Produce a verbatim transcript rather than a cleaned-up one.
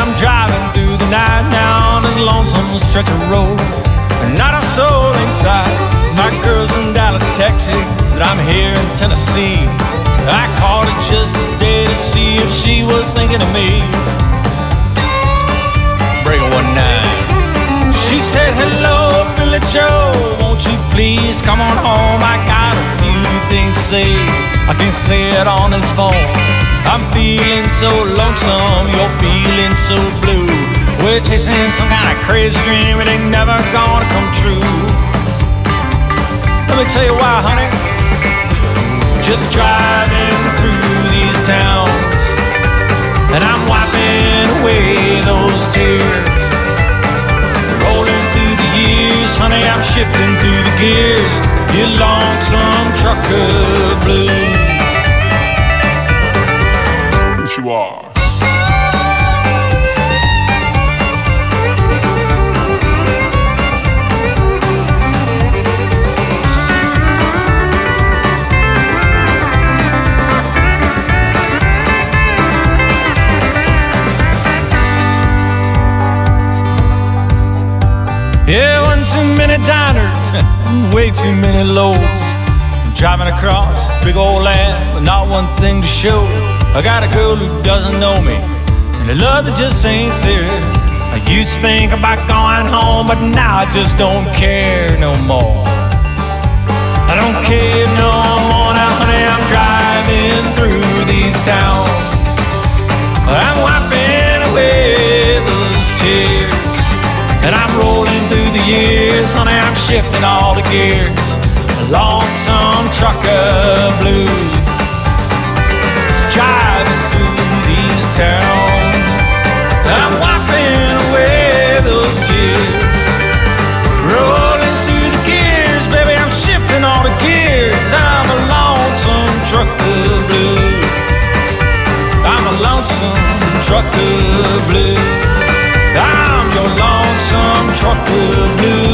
I'm driving through the night now on this lonesome stretch of road, and not a soul inside. My girl's in Dallas, Texas, and I'm here in Tennessee. I called her just today to see if she was thinking of me. Break one night, she said, hello, Billy Joe, won't you please come on home? I got a few things to say, I can't say it on this phone. I'm feeling so lonesome, you're feeling so blue. We're chasing some kind of crazy dream, it ain't never gonna come true. Let me tell you why, honey. Just driving through these towns, and I'm wiping away those tears. Rolling through the years, honey, I'm shifting through the gears. You lonesome trucker blues. Yes, you are. Yeah, one too many diners, way too many lows. Driving across this big old land with not one thing to show. I got a girl who doesn't know me, and a love that just ain't there. I used to think about going home, but now I just don't care no more. I don't care no more now, honey, I'm driving through these towns. I'm wiping away those tears, and I'm rolling through the years, honey, I'm shifting all the gears. Lonesome trucker blues. Driving through these towns, I'm wiping away those tears. Rolling through the gears, baby, I'm shifting all the gears. I'm a lonesome trucker blues. I'm a lonesome trucker blues. I'm your lonesome trucker blues.